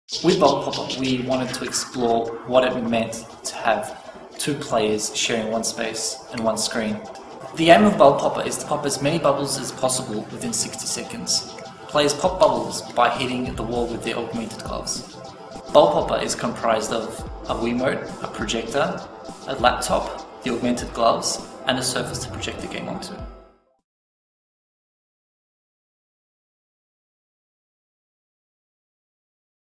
With Bubble Popper, we wanted to explore what it meant to have two players sharing one space and one screen. The aim of Bubble Popper is to pop as many bubbles as possible within 60 seconds. Players pop bubbles by hitting the wall with their augmented gloves. Bubble Popper is comprised of a Wiimote, a projector, a laptop, the augmented gloves, and a surface to project the game onto.